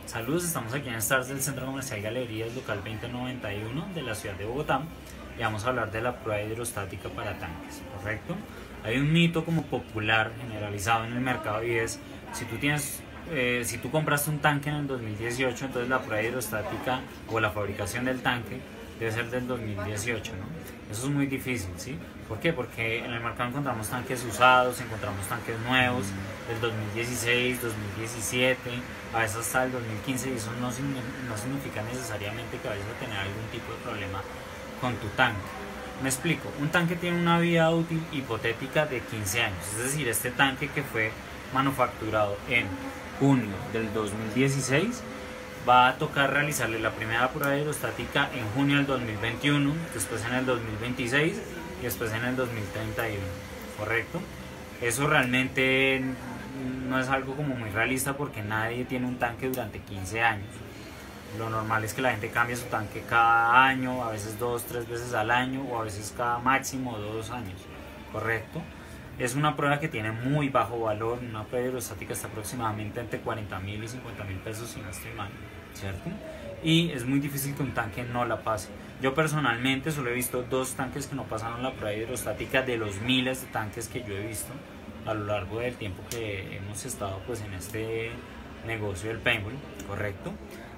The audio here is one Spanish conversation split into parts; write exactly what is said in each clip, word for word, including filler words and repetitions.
Saludos, estamos aquí en Stars del Centro Comercial Galerías Local veinte noventa y uno de la ciudad de Bogotá y vamos a hablar de la prueba hidrostática para tanques, ¿correcto? Hay un mito como popular, generalizado en el mercado y es, si tú tienes, eh, si tú compraste un tanque en el dos mil dieciocho, entonces la prueba hidrostática o la fabricación del tanque debe ser del dos mil dieciocho, ¿no? Eso es muy difícil, ¿sí? ¿Por qué? Porque en el mercado encontramos tanques usados, encontramos tanques nuevos del dos mil dieciséis, dos mil diecisiete, a veces hasta el dos mil quince, y eso no, no significa necesariamente que vayas a tener algún tipo de problema con tu tanque. Me explico, un tanque tiene una vida útil hipotética de quince años, es decir, este tanque que fue manufacturado en junio del dos mil dieciséis, va a tocar realizarle la primera prueba hidrostática en junio del dos mil veintiuno, después en el dos mil veintiséis y después en el dos mil treinta y uno, ¿correcto? Eso realmente no es algo como muy realista porque nadie tiene un tanque durante quince años. Lo normal es que la gente cambie su tanque cada año, a veces dos, tres veces al año o a veces cada máximo dos años, ¿correcto? Es una prueba que tiene muy bajo valor, una prueba hidrostática está aproximadamente entre cuarenta mil y cincuenta mil pesos si no estoy mal, ¿cierto? Y es muy difícil que un tanque no la pase. Yo personalmente solo he visto dos tanques que no pasaron la prueba hidrostática de los miles de tanques que yo he visto a lo largo del tiempo que hemos estado pues en este negocio del paintball, ¿correcto?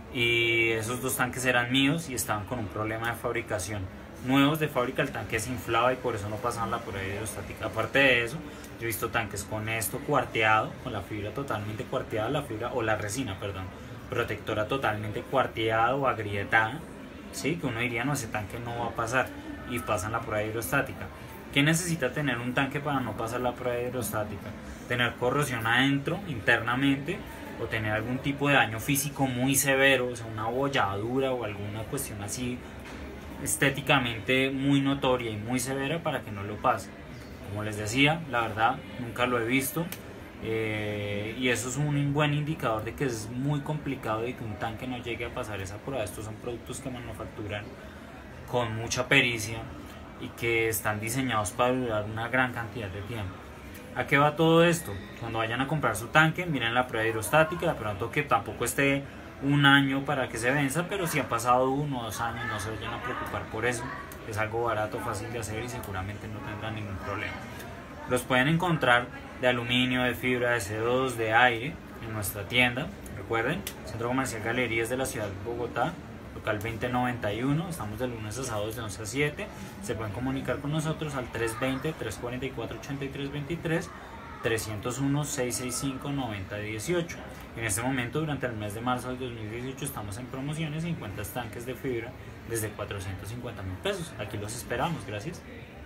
Y esos dos tanques eran míos y estaban con un problema de fabricación. Nuevos de fábrica, el tanque se inflaba y por eso no pasaban la prueba hidrostática. Aparte de eso, yo he visto tanques con esto cuarteado, con la fibra totalmente cuarteada, la fibra o la resina, perdón, protectora totalmente cuarteada o agrietada, ¿sí? Que uno diría, no, ese tanque no va a pasar, y pasan la prueba hidrostática. ¿Qué necesita tener un tanque para no pasar la prueba hidrostática? Tener corrosión adentro, internamente, o tener algún tipo de daño físico muy severo, o sea, una bolladura o alguna cuestión así estéticamente muy notoria y muy severa para que no lo pase. Como les decía, la verdad nunca lo he visto, eh, y eso es un buen indicador de que es muy complicado de que un tanque no llegue a pasar esa prueba. Estos son productos que manufacturan con mucha pericia y que están diseñados para durar una gran cantidad de tiempo. ¿A qué va todo esto? Cuando vayan a comprar su tanque, miren la prueba hidrostática, de pronto que tampoco esté un año para que se venza, pero si han pasado uno o dos años, no se vayan a preocupar por eso. Es algo barato, fácil de hacer y seguramente no tendrán ningún problema. Los pueden encontrar de aluminio, de fibra, de C O dos, de aire en nuestra tienda. Recuerden, Centro Comercial Galerías de la ciudad de Bogotá, local veinte noventa y uno. Estamos de lunes a sábados de once a siete. Se pueden comunicar con nosotros al tres veinte, tres cuarenta y cuatro, ochenta y tres veintitrés, trescientos uno, seiscientos sesenta y cinco, noventa dieciocho. En este momento, durante el mes de marzo del dos mil dieciocho, estamos en promociones, cincuenta tanques de fibra desde cuatrocientos cincuenta mil pesos. Aquí los esperamos, gracias.